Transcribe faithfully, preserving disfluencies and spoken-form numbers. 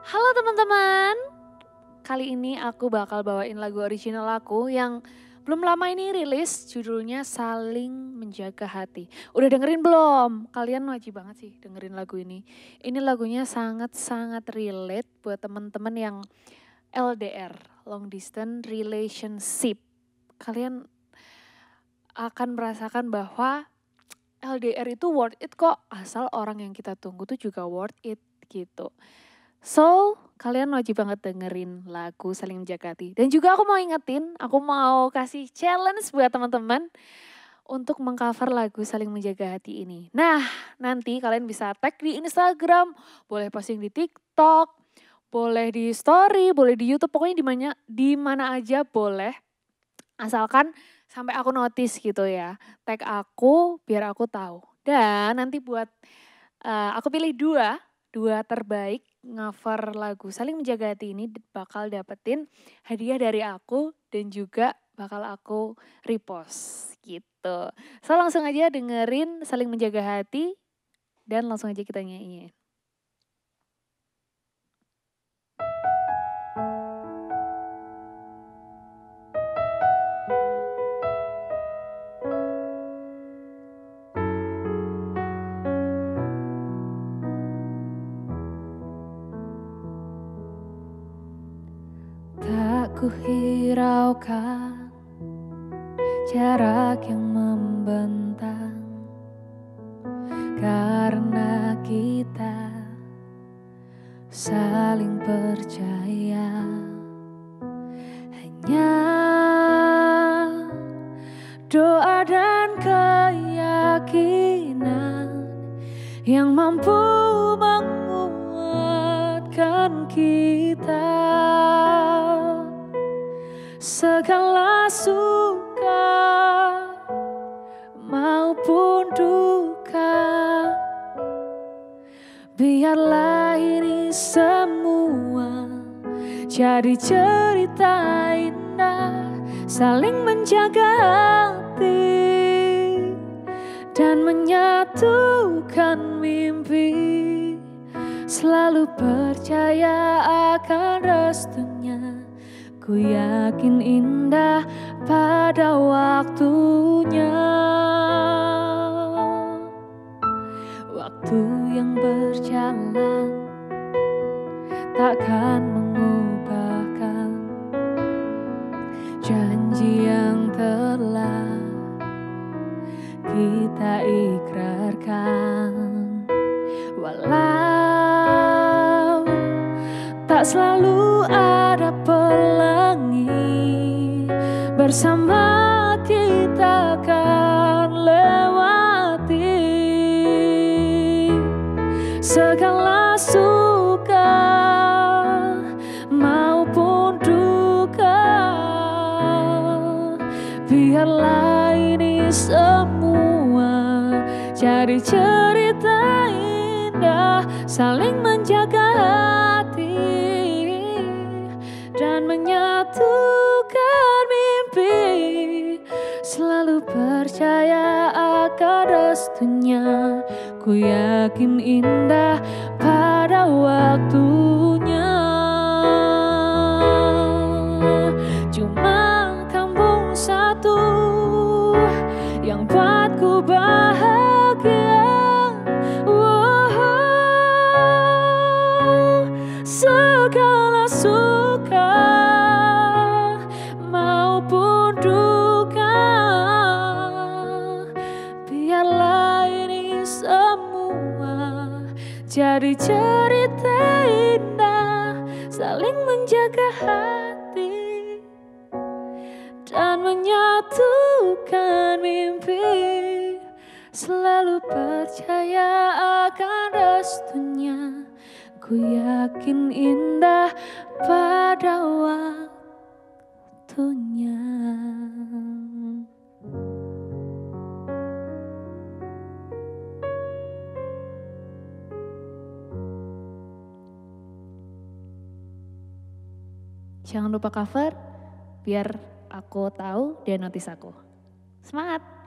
Halo teman-teman, kali ini aku bakal bawain lagu original aku yang belum lama ini rilis, judulnya Saling Menjaga Hati. Udah dengerin belum? Kalian wajib banget sih dengerin lagu ini. Ini lagunya sangat-sangat relate buat teman-teman yang L D R, long distance relationship. Kalian akan merasakan bahwa L D R itu worth it kok, asal orang yang kita tunggu tuh juga worth it gitu. So, kalian wajib banget dengerin lagu Saling Menjaga Hati. Dan juga aku mau ingetin, aku mau kasih challenge buat teman-teman untuk mengcover lagu Saling Menjaga Hati ini. Nah, nanti kalian bisa tag di Instagram, boleh posting di TikTok, boleh di story, boleh di YouTube, pokoknya di mana di mana aja boleh. Asalkan sampai aku notice gitu ya. Tag aku biar aku tahu. Dan nanti buat uh, aku pilih dua, dua terbaik cover lagu Saling Menjaga Hati ini bakal dapetin hadiah dari aku dan juga bakal aku repost gitu. So langsung aja dengerin Saling Menjaga Hati dan langsung aja kita nyanyiin. Tak kuhiraukan jarak yang membentang karena kita saling percaya. Hanya doa dan keyakinan yang mampu menguatkan kita. Segala suka maupun duka, biarlah ini semua jadi cerita indah. Saling menjaga hati dan menyatukan mimpi. Selalu percaya akan restunya. Ku yakin indah pada waktunya. Waktu yang berjalan takkan mengubahkan janji yang telah kita ikrarkan. Walau tak selalu ada pelangi, bersama kita akan lewati segala suka maupun duka. Biarlah ini semua jadi cerita indah. Saling menjaga hati dan menyatukan mimpi. Selalu percaya akan restunya. Ku yakin indah pada waktunya. Cuma kamu satu yang buatku bahagia. Segala suka maupun duka, biarlah ini semua jadi cerita indah. Saling menjaga hati dan menyatukan mimpi. Selalu percaya akan restunya. Ku yakin indah pada waktunya. Jangan lupa cover biar aku tahu dan notice aku. Semangat!